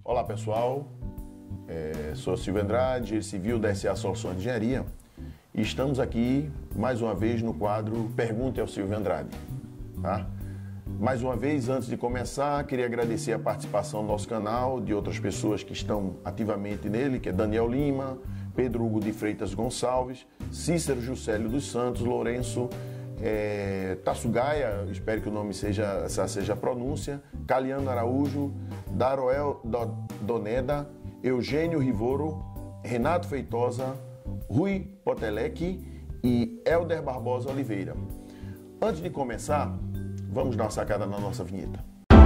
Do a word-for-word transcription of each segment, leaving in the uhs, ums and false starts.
Olá pessoal, é, sou Silvio Andrade, civil da S A Soluções de Engenharia e estamos aqui mais uma vez no quadro Pergunte ao Silvio Andrade. Tá? Mais uma vez, antes de começar, queria agradecer a participação do nosso canal, de outras pessoas que estão ativamente nele, que é Daniel Lima, Pedro Hugo de Freitas Gonçalves, Cícero Juscelio dos Santos, Lourenço é, Tasso Gaia, espero que o nome seja, essa seja a pronúncia, Caliano Araújo, Daroel Doneda, Eugênio Rivoro, Renato Feitosa, Rui Potelec e Helder Barbosa Oliveira. Antes de começar, vamos dar uma sacada na nossa vinheta.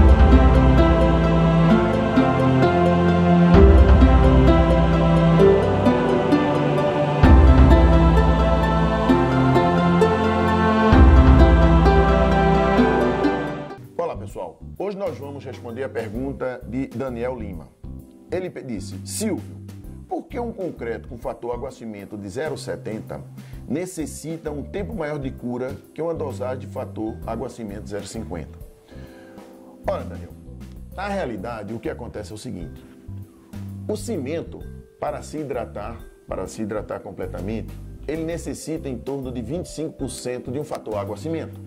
Olá pessoal, hoje nós vamos responder a pergunta de Daniel Lima. Ele disse: Silvio, por que um concreto com fator água-cimento de zero vírgula setenta necessita um tempo maior de cura que uma dosagem de fator água-cimento de zero vírgula cinquenta? Olha, Daniel, na realidade o que acontece é o seguinte: o cimento, para se hidratar, para se hidratar completamente, ele necessita em torno de vinte e cinco por cento de um fator água-cimento.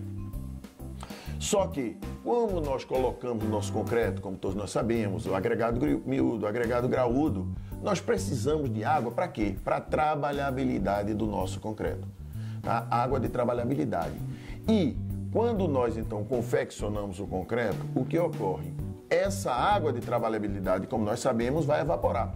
Só que, quando nós colocamos no nosso concreto, como todos nós sabemos, o agregado miúdo, o agregado graúdo, nós precisamos de água para quê? Para a trabalhabilidade do nosso concreto. Tá? Água de trabalhabilidade. E quando nós, então, confeccionamos o concreto, o que ocorre? Essa água de trabalhabilidade, como nós sabemos, vai evaporar.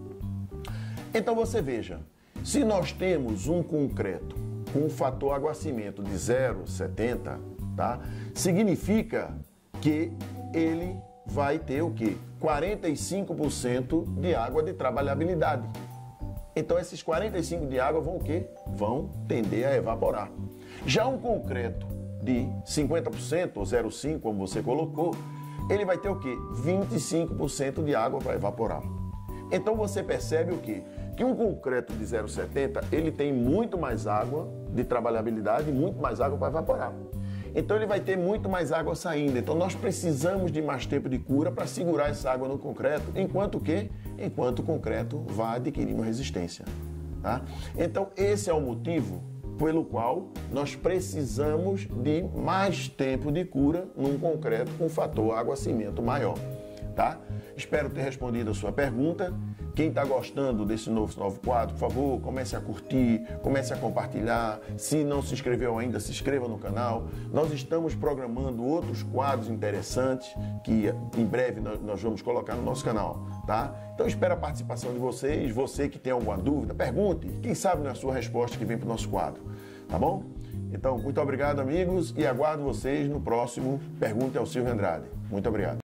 Então, você veja, se nós temos um concreto com um fator água-cimento de zero vírgula setenta, tá? Significa que ele vai ter o quê? quarenta e cinco por cento de água de trabalhabilidade. Então, esses quarenta e cinco por cento de água vão o quê? Vão tender a evaporar. Já um concreto de cinquenta por cento, ou zero vírgula cinco por cento, como você colocou, ele vai ter o quê? vinte e cinco por cento de água para evaporar. Então, você percebe o quê? Que um concreto de zero vírgula setenta, ele tem muito mais água de trabalhabilidade e muito mais água para evaporar. Então ele vai ter muito mais água saindo. Então nós precisamos de mais tempo de cura para segurar essa água no concreto, enquanto o quê? Enquanto o concreto vai adquirindo resistência. Tá? Então esse é o motivo pelo qual nós precisamos de mais tempo de cura num concreto com fator água-cimento maior. Tá? Espero ter respondido a sua pergunta. Quem está gostando desse novo, novo quadro, por favor, comece a curtir, comece a compartilhar. Se não se inscreveu ainda, se inscreva no canal. Nós estamos programando outros quadros interessantes que em breve nós, nós vamos colocar no nosso canal, tá? Então espero a participação de vocês. Você que tem alguma dúvida, pergunte. Quem sabe não é a sua resposta que vem para o nosso quadro, tá bom? Então, muito obrigado, amigos, e aguardo vocês no próximo Pergunte ao Silvio Andrade. Muito obrigado.